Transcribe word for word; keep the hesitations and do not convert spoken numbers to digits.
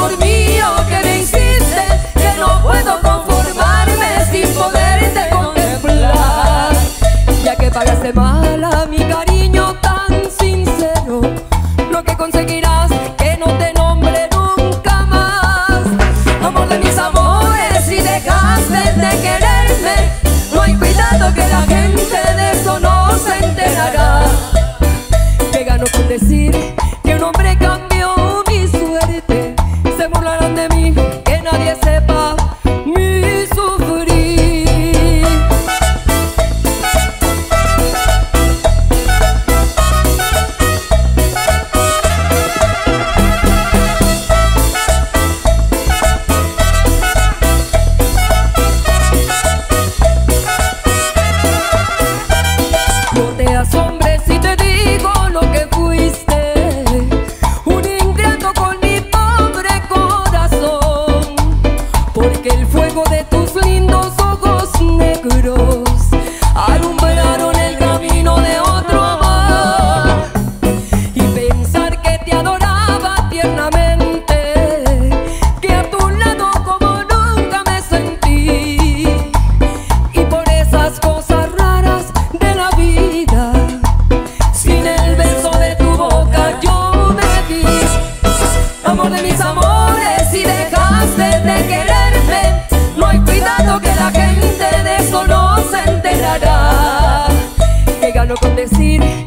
amor mío, que me hiciste, que no puedo conformarme sin poderte contemplar. Ya que pagaste mal a mi cariño tan sincero, lo que conseguirás que no te nombre nunca más. Amor de mis amores, si dejaste de quererme, no hay cuidado que la gente de eso no se enterará. Que gano con decir que un hombre cambió mi suerte, se burlarán de mí, que nadie sepa mi sufrir. No te asombres si te digo lo que fuiste, un ingrato con mi pobre corazón, porque el fuego de tus lindos ojos negros alumbraron el camino de otro amor. Y pensar que te adoraba tiernamente, que a tu lado como nunca me sentí, y por esas cosas raras de la vida, sin el beso de tu boca yo me vi. Amor de mis amores, si dejaste de quererme, no hay cuidado que la gente de eso no se enterará. Que gano con decir